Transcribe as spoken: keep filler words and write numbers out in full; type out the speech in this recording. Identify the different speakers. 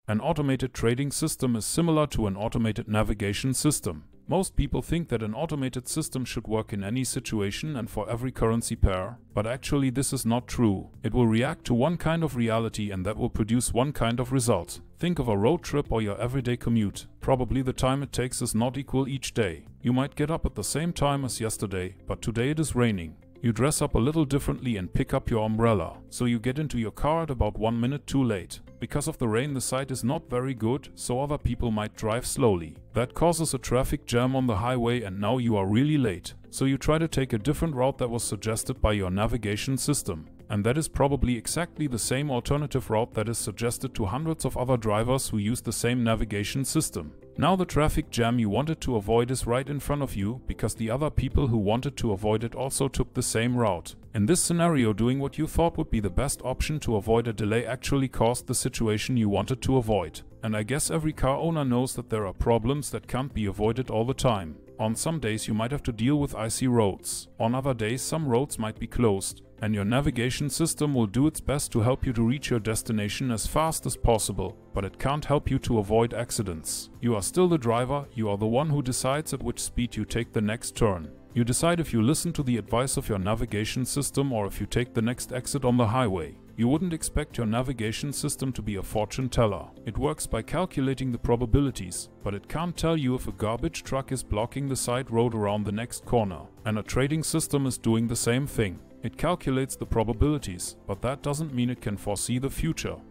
Speaker 1: An automated trading system is similar to an automated navigation system. Most people think that an automated system should work in any situation and for every currency pair, but actually this is not true. It will react to one kind of reality and that will produce one kind of result. Think of a road trip or your everyday commute. Probably the time it takes is not equal each day. You might get up at the same time as yesterday, but today it is raining. You dress up a little differently and pick up your umbrella, so you get into your car at about one minute too late. Because of the rain, the sight is not very good, so other people might drive slowly. That causes a traffic jam on the highway and now you are really late. So you try to take a different route that was suggested by your navigation system. And that is probably exactly the same alternative route that is suggested to hundreds of other drivers who use the same navigation system. Now the traffic jam you wanted to avoid is right in front of you because the other people who wanted to avoid it also took the same route. In this scenario, doing what you thought would be the best option to avoid a delay actually caused the situation you wanted to avoid. And I guess every car owner knows that there are problems that can't be avoided all the time. On some days you might have to deal with icy roads. On other days some roads might be closed. And your navigation system will do its best to help you to reach your destination as fast as possible, but it can't help you to avoid accidents. You are still the driver, you are the one who decides at which speed you take the next turn. You decide if you listen to the advice of your navigation system or if you take the next exit on the highway. You wouldn't expect your navigation system to be a fortune teller. It works by calculating the probabilities, but it can't tell you if a garbage truck is blocking the side road around the next corner. And a trading system is doing the same thing. It calculates the probabilities, but that doesn't mean it can foresee the future.